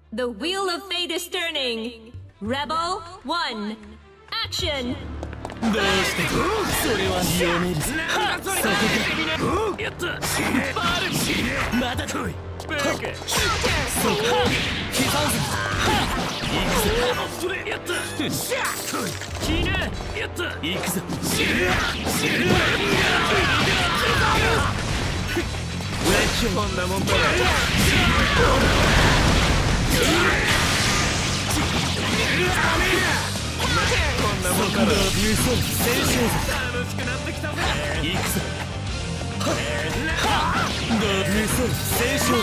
The wheel of fate is turning. Rebel 1, action! どうしてそれは読めるぞ。そこか。やった。バルまだ来い。ブーク。そこ。刻むぞ。行くぞ。それやった。シャー。キーナ。やった。行くぞ。こんなもんだ。こんなもんから楽しくなってきたぜ。行くぞ。戦勝ぞ。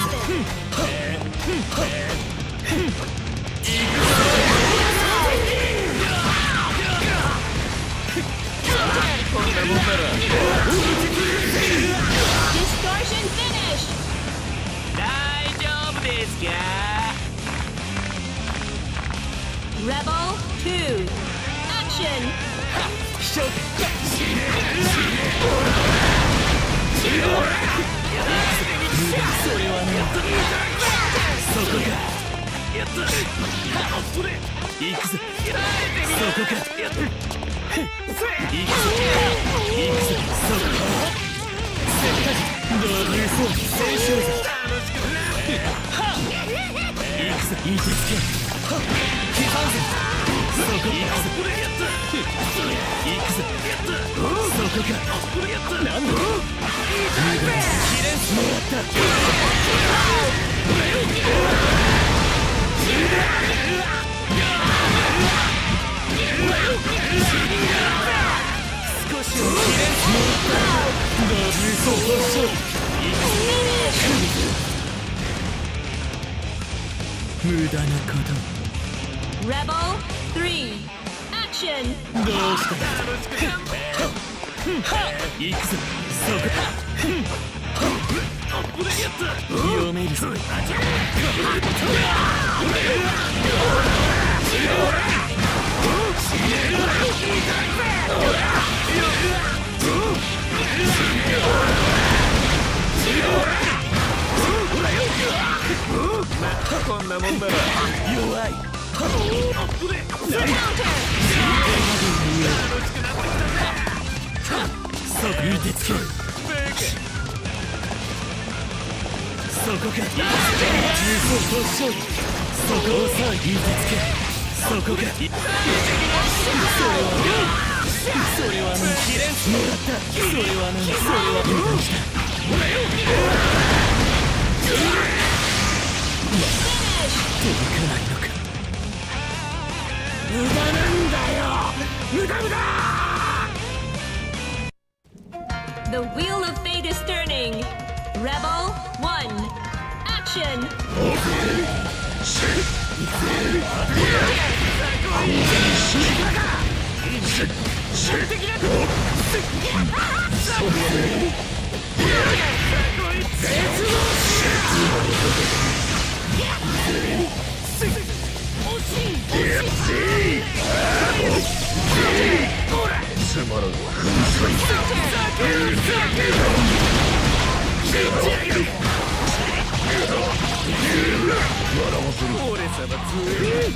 こんなもんなら Distortion finish! 大丈夫ですか。 Rebel 2, action! それはね。そこか。やった。行くぞ。そこか。行くぞ。そこ。せっかくドリフ戦勝ぞ。行くぞ。いてつけ。刻んぞ。そこ。行くぞ。行くぞ。そこか。なんだ。もらった少しもらった無駄なこと。 Rebel 3, action! どうした行くぞ。そこ読めるぞ。こんなもんなら弱い。そこに手つける。そこか。重装と勝利。そこをさあ引いてつけ。そこか。それはね。もらった。それはね。無駄にした。届かないのか。無駄なんだよ。無駄。 The wheel of fate is turning. Rebel 1, action! つまらん。俺様強い。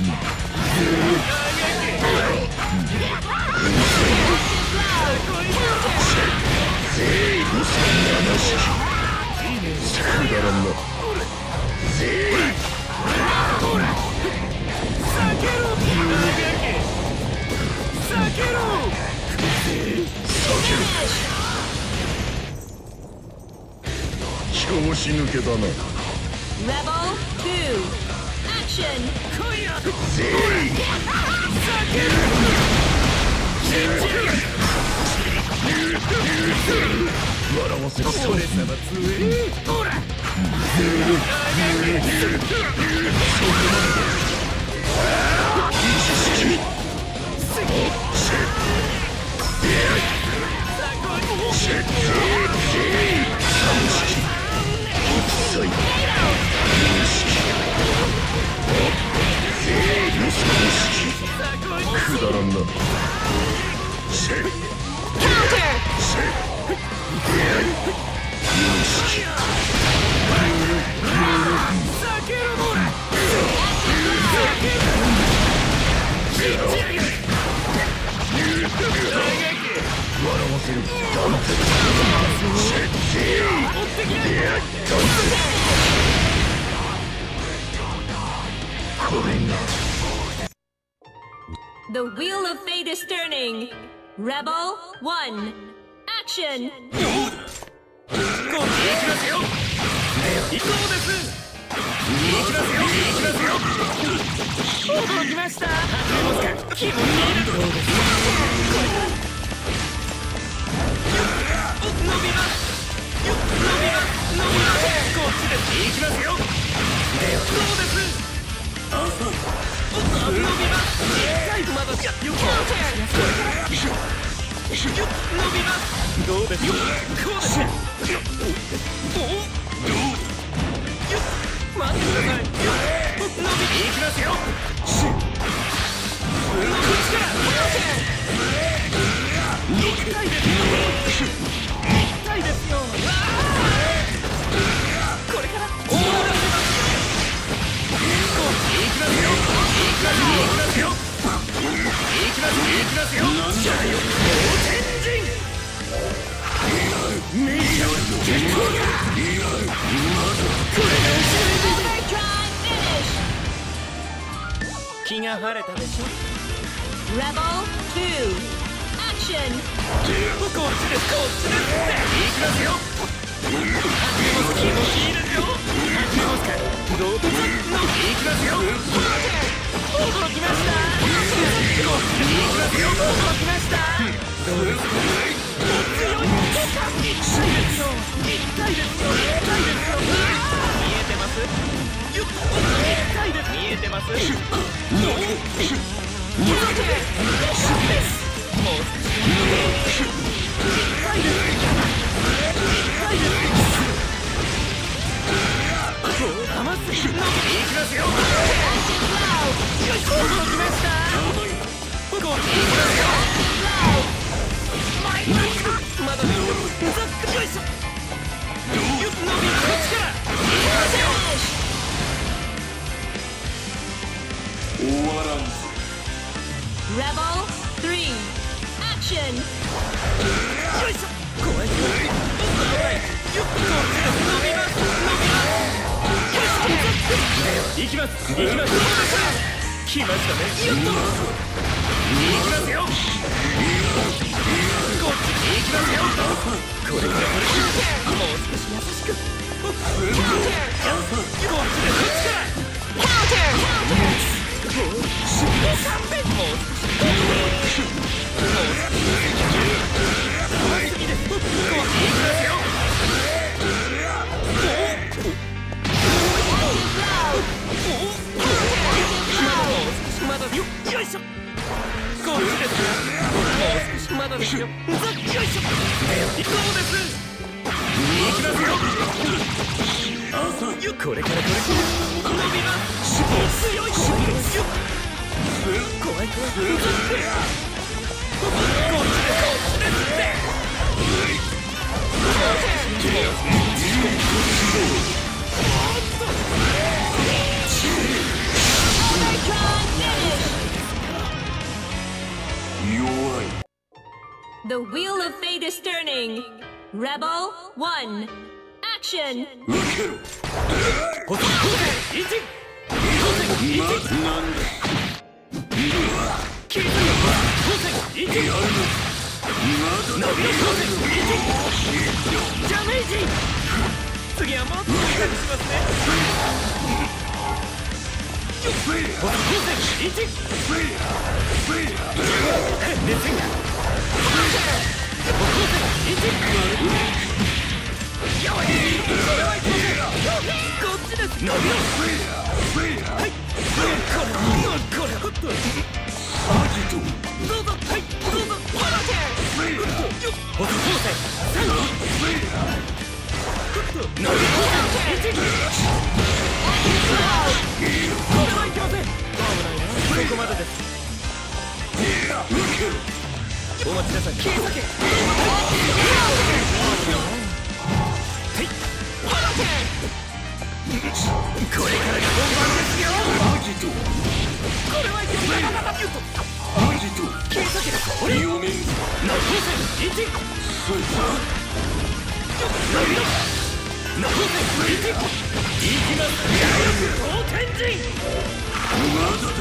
調子抜けだな。 Rebel 2, action! 笑わせろ。俺様強い。ほら。くだらんな。 Counter! The wheel of fate is turning. Rebel 1. Action! 行きますよ。行こうです。行きますよ。行きますよ。驚きました。気持ちいいです。伸びます。伸びます。伸びます。こっちです。行きますよ。そうです。伸びます。まだよ。伸びます。どうですよ。こうです。待ってください。伸び行きますよ。行きたいですよ。行きたいですよ。これから終わらせますよ。行きますよ。行きますよ。行きますよ。じゃあよ。天神。気が晴れたでしょ。 Rebel 2. Action! こっちです。行きますよ。気持ちいいですよ。どうぞ。行きますよ。驚きました。行きますよ。驚きました。どうですか。強い。痛いですよ。痛いですよ。見えてます。痛いです。見えてます。もう Rebel 3. Action! 行きます。来ましたね。行きますよ。こっち行きますよ。これからもう少し優しく。こっちでこっちから。まだですよ。これから伸びます。強い。怖い。こっち The wheel of fate is turning. Rebel 1. Action! 次はもっとしますね。ここまでです。お待ちなさい。これからが本番ですよ。これはいけない。行きます。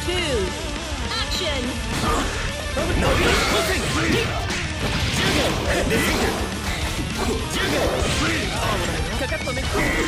2, action! かかったね。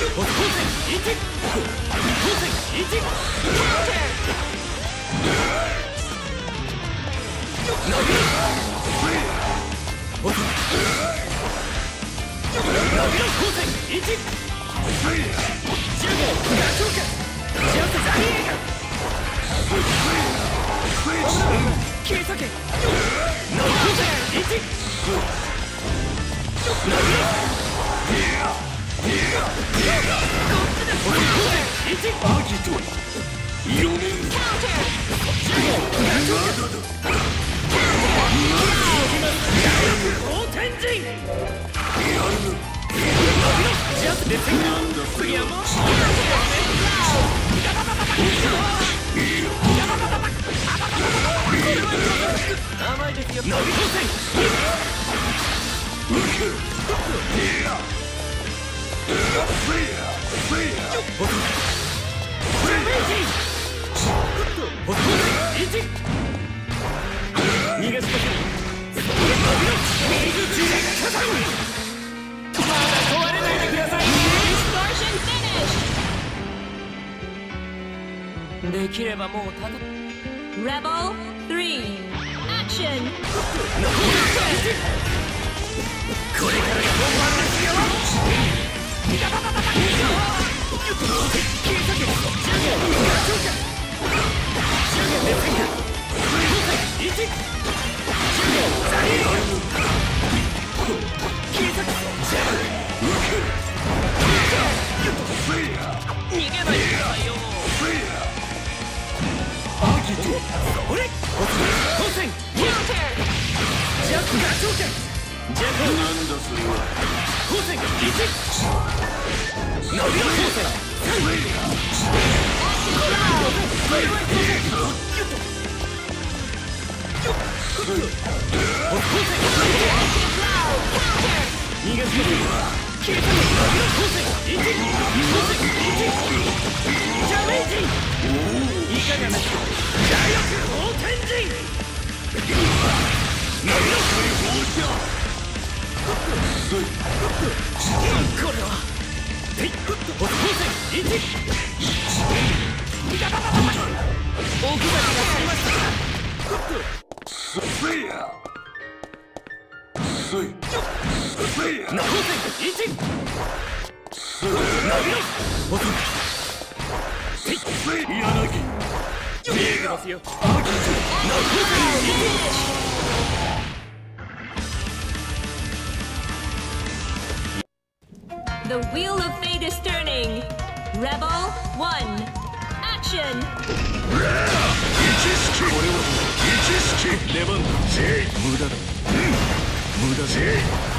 甘いですよ。できればもうただ Rebel 3, action! これからが本番ですよ。逃げないでくださいよ。それ当選ジャックが頂点ジャックなんだそれは当選1伸びろ当選逃がすの消えたの当選1ジャメージいかがなし大力放天神これは当選1奥崎が去りました当選1 The wheel of fate is turning. Rebel 1, action! 出番だ。無駄だ。無駄ぜ。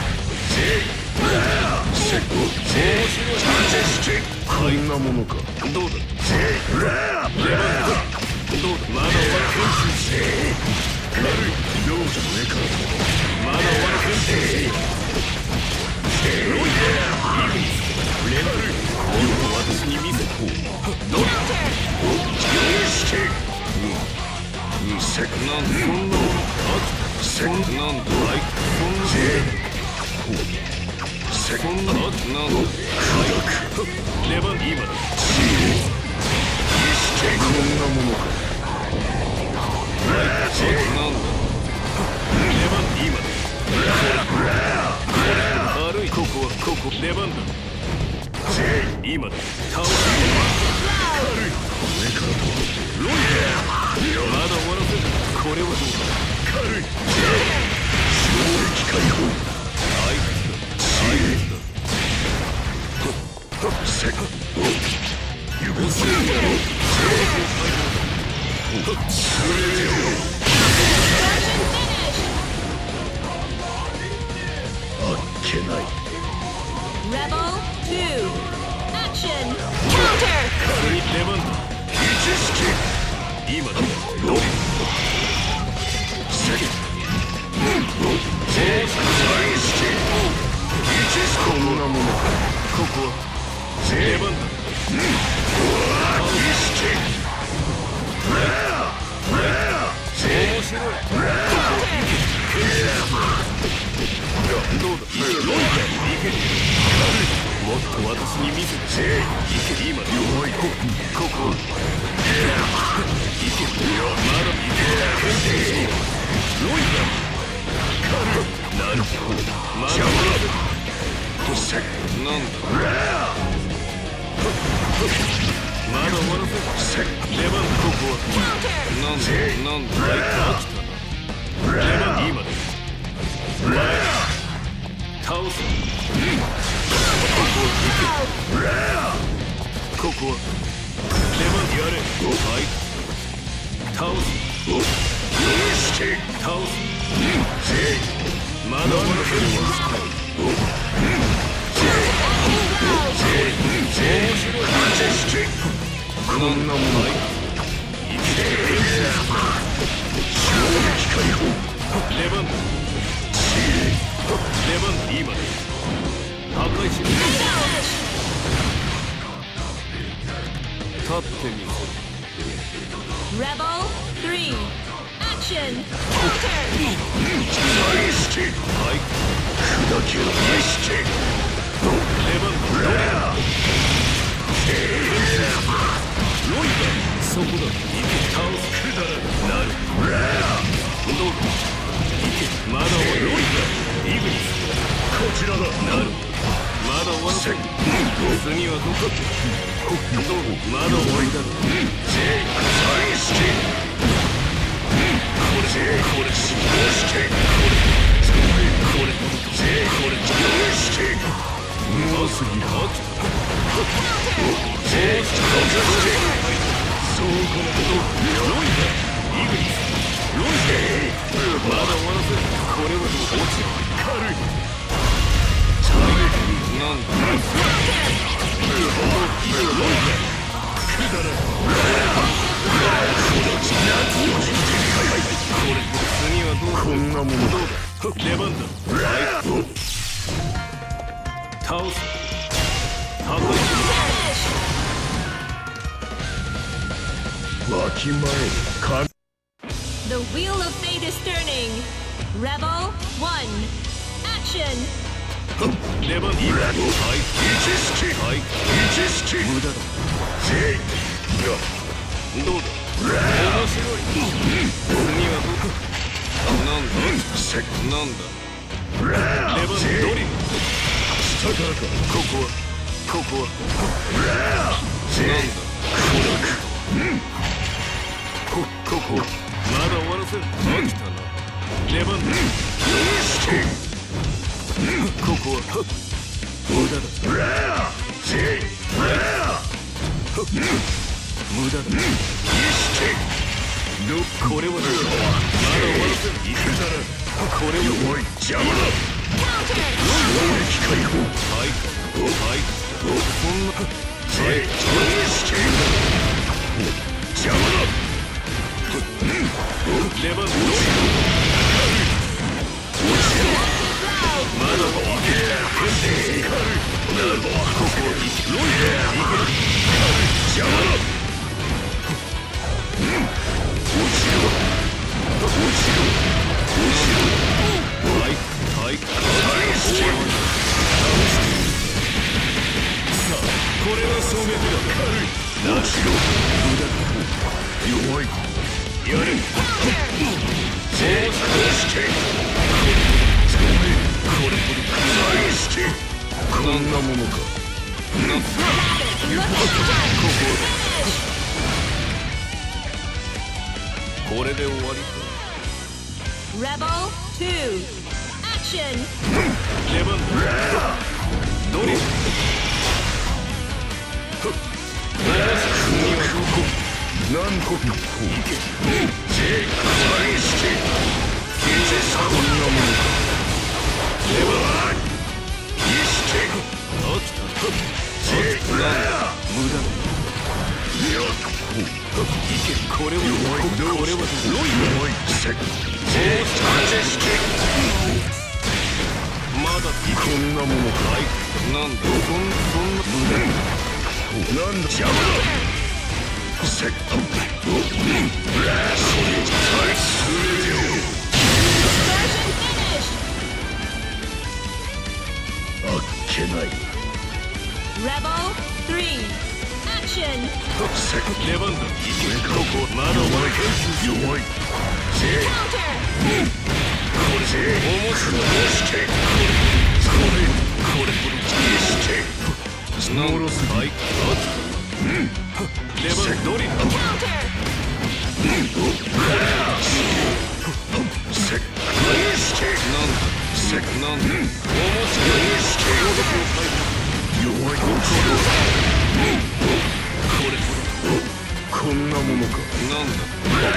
こんなものか。どうだ。出番だ。どうだ。まだ終わらせん。軽い。どうじゃねえか。まだ終わらせん。レンブル私に見せこうどうだそんなものそんな出番今だこんなものか出番今だ悪いここはここ出番だ今だ倒す軽い上からとロイヤーまだ終わらせるこれはどうだ軽い衝撃解放相手だセカ許せんだろあっけない Rebel 2, action! Counter! 出番だ一式今だどうセキこんなものここは出番だ意識どうだ、いけ、ロイいけ、もっと私に見せて、いけ、今、弱い、ここ、いけ、まだいけ、ロイだ、なるほど、まだなんだ、まだ終わらせ、出番、ここは、なんだ、飽きたな、出番、今だ、前倒す、ここは出番やれ、はい倒す、倒す、まだ終わらせるわ、こんなもの生きてる出番だ、出番だ、今だ、破壊しろ、立ってみせる、 Rebel 3 Action Counter はい砕きの意識、出番だ、ロイだ、そこだ、いけ、倒す、くだらなる、どうだ、いけ、まだ終わる、ロイだ、イグニス、こちらだ、なる、まだ終わらせん、次はどこ、どう、まだ終わりだ、こんなものだ、出番だ、倒す、破壊する、わきまえ、神 The wheel of fate is turning. Rebel 1 Action 出番いい、はい、一式、はい、一式、無駄だ、どうだ、面白い、次はどこ、なんだ、出番ドリル、下からか、ここは、なんだ、ここは、まだ終わらせる、飽きたな、出番だ、ここは、無駄だ、無駄だ、これはまだ終わらせる、いくだら、これは邪魔だ、はい、そんな、邪魔だ、出番どうまだいけ、ここロイヤーいけ、邪魔だ、はい、さあ、これは消滅だ、なしろ、弱い、やれ、こんなものか、これで終わりか、 Rebel 2 Action 出番だ、ドリル、何個か、いけ、こんなものか、出番、意識、飽きた、無駄だ、いけ、これはロイまだこんなものか、なんだ、そんな無駄なんだ、邪魔だ、 もろすぎ。はい、レバードリル。なんだ面白い。弱い。こんなものか。なんだ。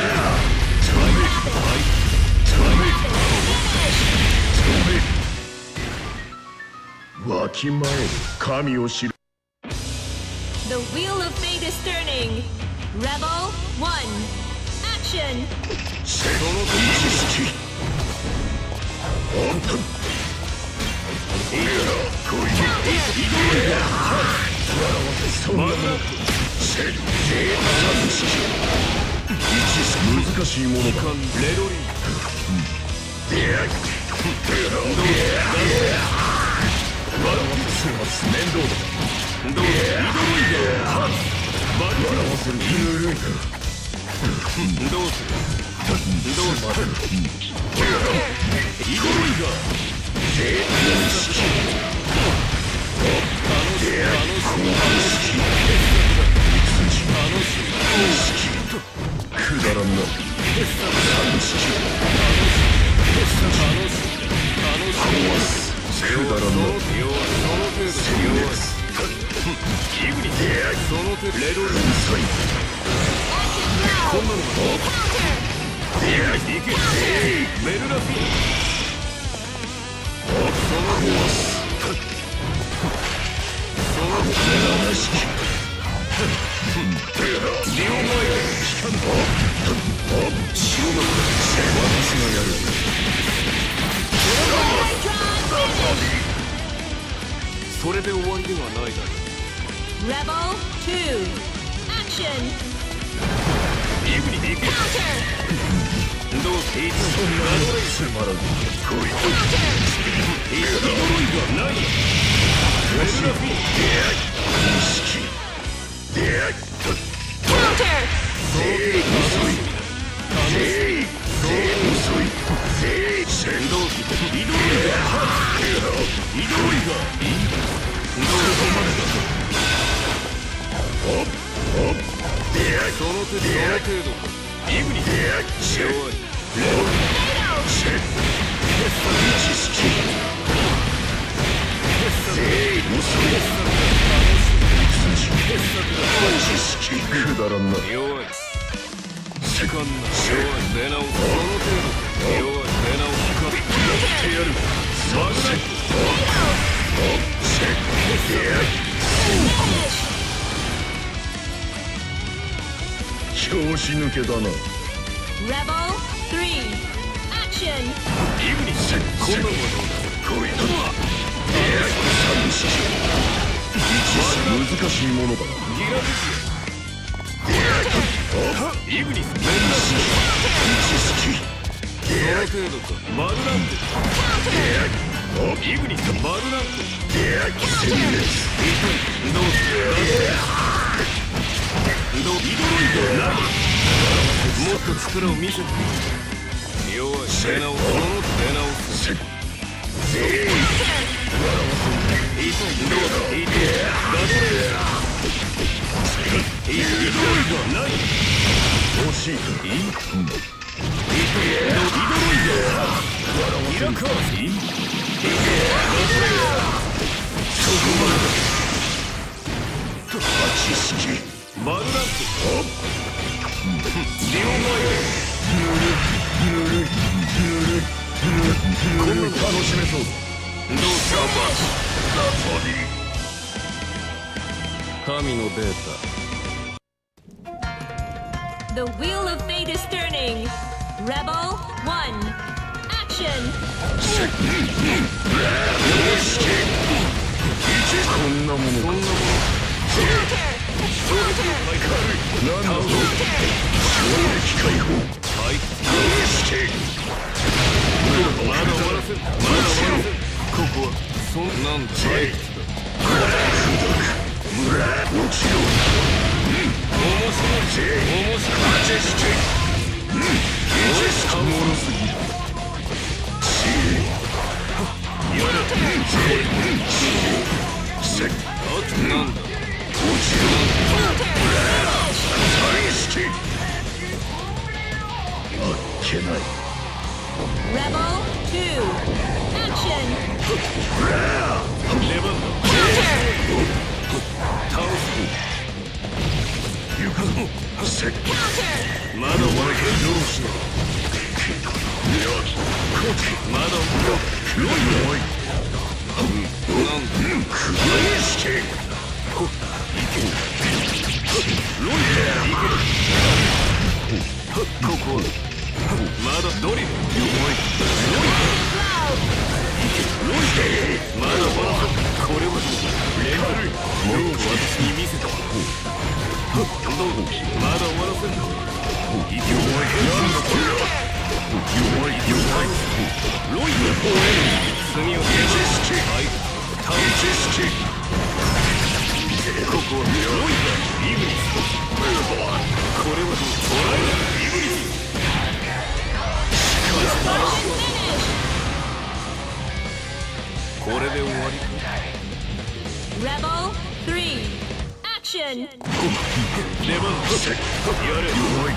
わきまえる神を知る。 The wheel of fate is turning. Rebel 1. Action. その知識。難しいものか。レロリー。面倒だ。どうだ。笑わせる。ぬるいか。どうする。どうする。イドロイガー。くだらんな。くだらんな。その手レロリンサイこんなのか。いけメルラフィン。その手リオマイシロマ私がやる。それで終わりではないだろう。 Rebel 2. Action. イグニでいけ。どうせいつもなどれつまらん。来い。イドロイがない。メルラフィン。意識。その程度イグニ弱い。くだらんな。弱い。時間な。弱い。出直す。その程度弱い。出直す。やってやる。マグナイト。拍子抜けだな。 Rebel 3. Action. イグニこんなのはどうだ。来い。難しいものだ。ギラブジア。イグニスメンナス。その程度か。マルランテ。イグニスマルランテ。どうする。イドロイドない。もっと力を見せて。弱い。出直す。その出直す。イドロイドない。惜しいか。イドロイド。イラカーズ。そこまでだ。知識。マルランテ。リオマイこんなの楽しめそう。どうした神のデータ。 The wheel of fate is turning. Rebel 1. Action. こんなもの。なんだろう。衝撃解放。はい。まだ終わらせる。ここはそんなんだ。落ちろ。面白い。もろすぎる。なんだ。 けない。 Rebel 2 Action レバンド Counter 倒す。 行くぞ。せっ Counter まだ終わる。 どうしよまだ終わう。弱い。 る。なんだ。 くらいして。 ロイヤー行け。ここまだドリル。 弱い。 ロイヤーまだまだこれはレンタルもう私に見せた。どうまだ終わらせん。勢い弱い。弱い。ロイヤー罪を消しはい倒しここはロイヤーイグニス。これはどうイグニス。これで終わり。 Rebel 3 Action レバンやれ。 弱い。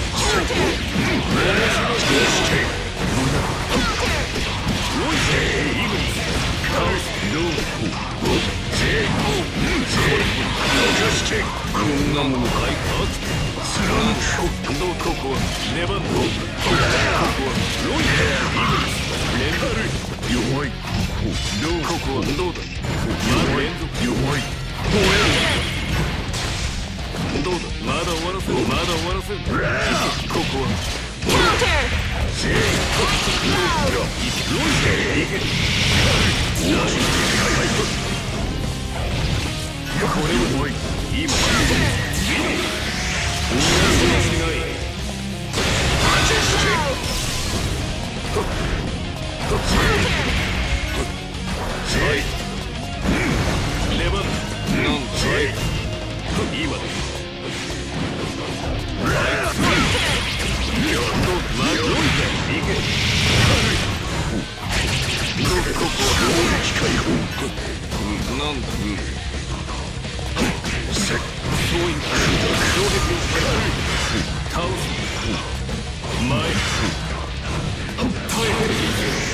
ロイヤーイグニス。倒す。こんなものかいか。どうここはレバンド。ここはロイヤーイグニス。レンタル弱い。 ここはどうだ。まだ連続。 弱い。 どうだ。まだ終わらせん。まだ終わらせん。ここは Counter ロイヤーいけ。これは弱い。 今同じ間違い。レバンなんだい。今だ。まあロイヤーいけ。ここは攻撃解放。なんだ。そういうんだ。衝撃をして倒す。前耐えてみせ。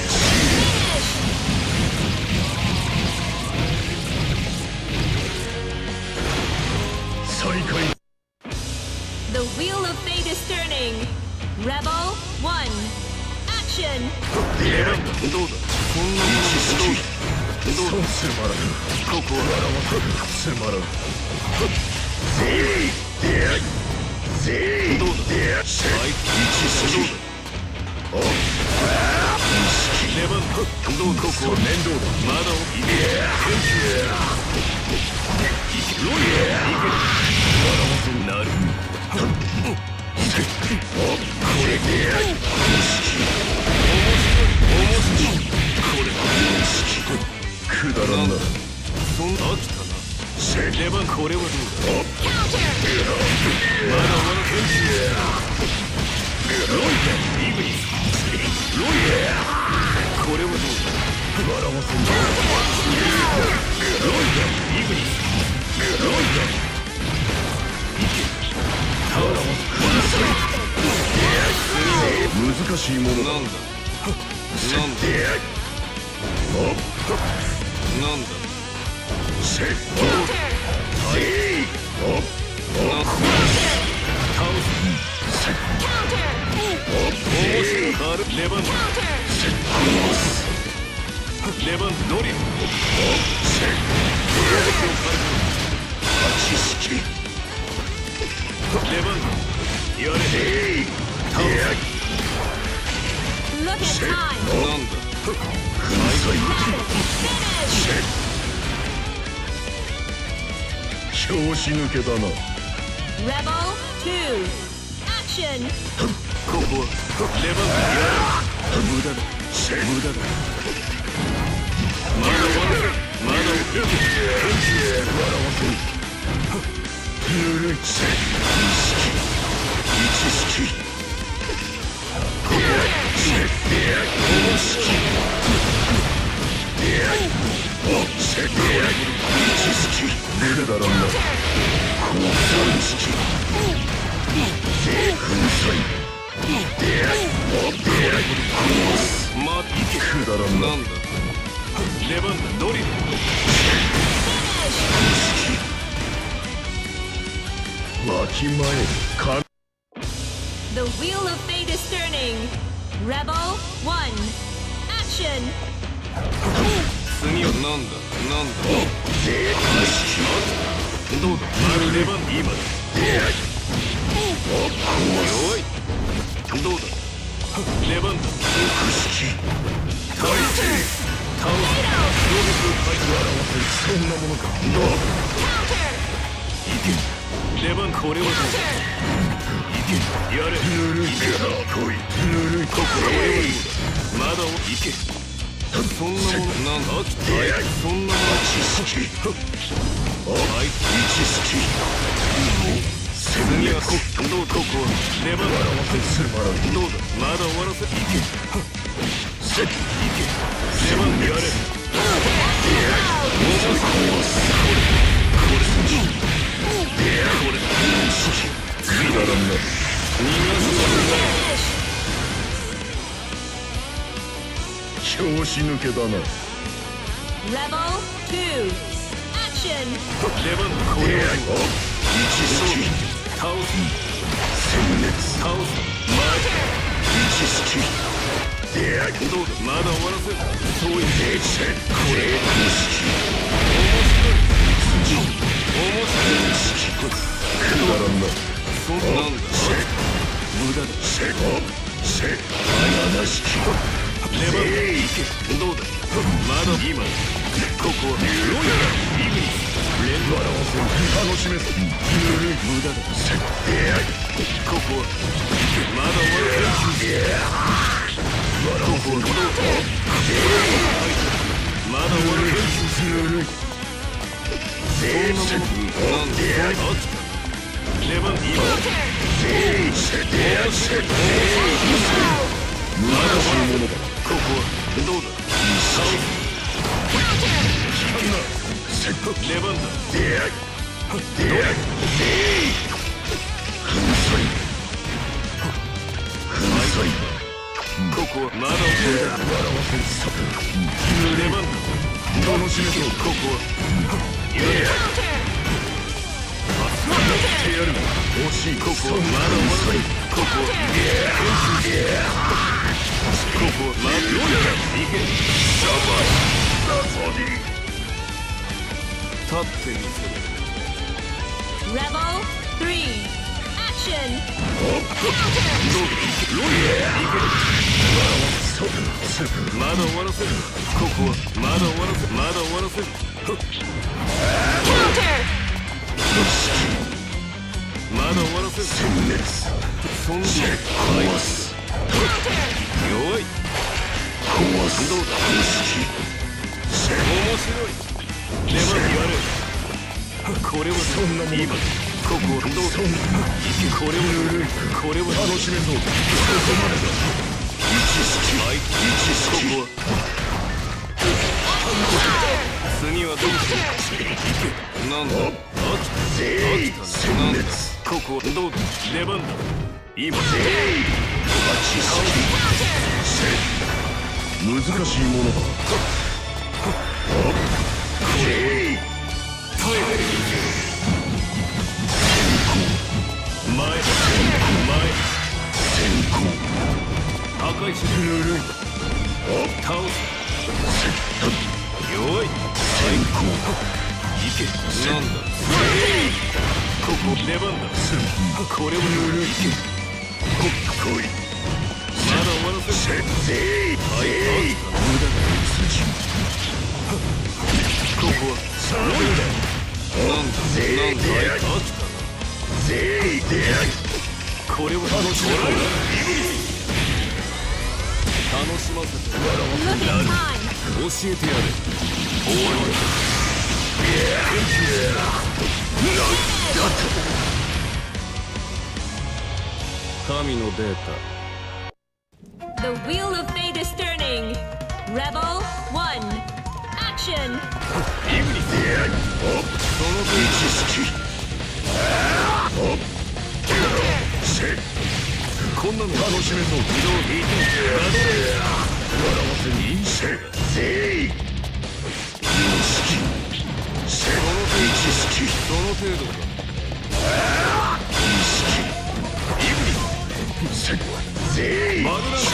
再開。 The wheel of fate is turning Rebel 1 Action レバンドどうだ。こんなものどうだ。どうだ。 つまらん。 ここはつまらん。 どうだ。はいどうだ。レバンドどうだ。ここは面倒だ。 まだ起きてロイヤーいけ。なる。これでやる。面白い。これくだらんな。 そんな飽きたな。レバンこれはどうだ。 Counter まだ終わらせん。ロイヤーイグニス。ロイヤーこれはどうだ。 笑わせんぞ。 ロイヤーイグニス。ロイヤー難しいものだ。 なんだ。なんだ。なんだ。 せっ。 なんだ。倒す。面白いカールレバンレバンドリル。知識。レバンやれ。倒す。 Look at time なんだ。 Finish 拍子抜けだな。 Rebel 2 Action ここはレバンやれ。無駄だ。無駄だ。まだ終わらせん。まだ起きる。 ぬるい。知識。ここは公式。知識。出るだろうな。公式。粉砕。 待ってくだらんなんだ出番だドリル The wheel of fate is turning. Rebel 1. Action. 次はなんだなんだどうだ出番今だおいどうだ出番だ倒すそんなものかいけ出番これはどうだいけやれぬるいから来いぬるいここはまだいけそんなものなんだ飽きたそんなもの知識あいつ知識次はどうここは出番だどうだまだ終わらせいけせいけ出番やれこれ次だらんな逃がす調子抜けだな Rebel 2. Action. 出番これは一式倒す殲滅倒す前一式どうだまだ終わらせるそういうこれ一式面白いくだらんなそんなんだ無駄だ愛しき出番いけどうだまだ今ここはロイヤルイグニス連ドラを楽しめず無駄だここはまだ終わらせここはどうだまだ終わらせそんなものなんで飽きた出番今無駄なものだここはどうだ出番だここはまだ遅いだ出番だ楽しめそうここはやれやる惜しいここはまだ遅いここはここはまだいけシャバイ立ってみせる Rebel 3. Action. まだ終わらせるここはまだ終わらせるまだ終わらせるまだ終わらせる殲滅そんな壊す弱い壊すどうだ面白い出番やれこれはそんなもの今ここはどうだこれは楽しめそうここまでだ一式ここは次はどうするなんだ飽きたなんだここはどうだ出番だ今難しいものだ破壊しぬるい倒す弱い最高いけなんだここ出番だこれをぬるいけこいまだ終わらせるはい飽きた無駄だここはロイだなんだ飽きたなこれを楽しませて教えてやれ終わりだ神のデータ The wheel of fate is turning. Rebel 1. Action. その知識ここんなの楽しめそう。 移動引いてガドレ笑わせにいいせい。 その程度か。マグナム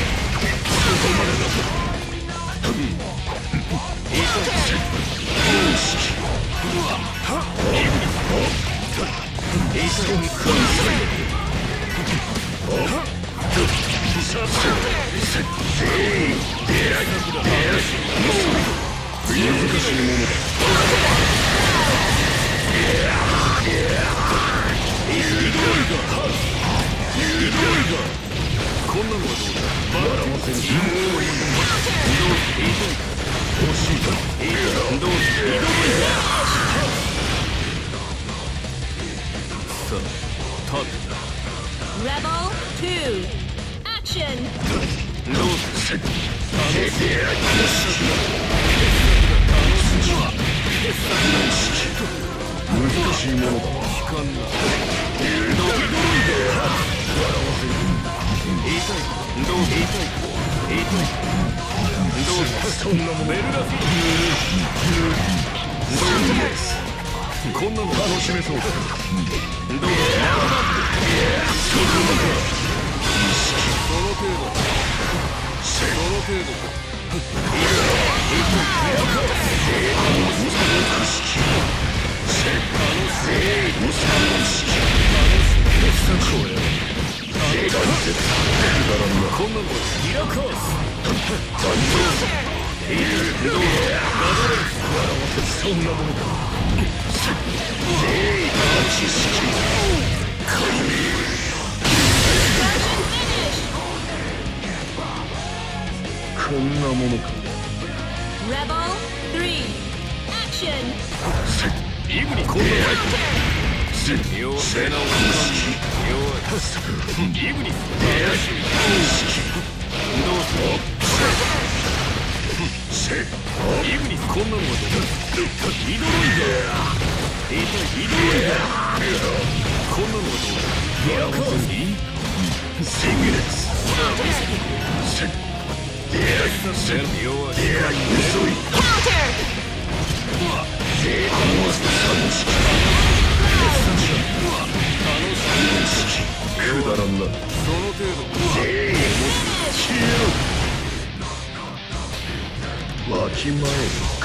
こんなのはどうだ。笑わせに Rebel 2 Action 難しいものだ。 そんなものベルラフィこんなの楽しめそうだ。 どうだ。その程度か。こんなのリラカースそんなものだ。こんなものか。 Rebel 3 Action イグニこんなの出なおイグニどうする。イグニこんなのはどうだ。イドロイダーこんなのはどうだ。リラカースシングレスくだらんな。 その程度わきまえる。